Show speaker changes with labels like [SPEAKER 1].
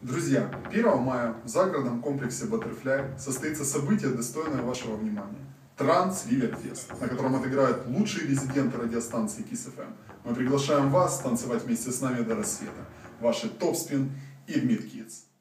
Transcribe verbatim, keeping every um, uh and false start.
[SPEAKER 1] Друзья, первого мая в загородном комплексе Butterfly состоится событие, достойное вашего внимания. Транс Ривер Фест, на котором отыграют лучшие резиденты радиостанции Kiss эф эм. Мы приглашаем вас танцевать вместе с нами до рассвета. Ваши Топспин и Мид Kids.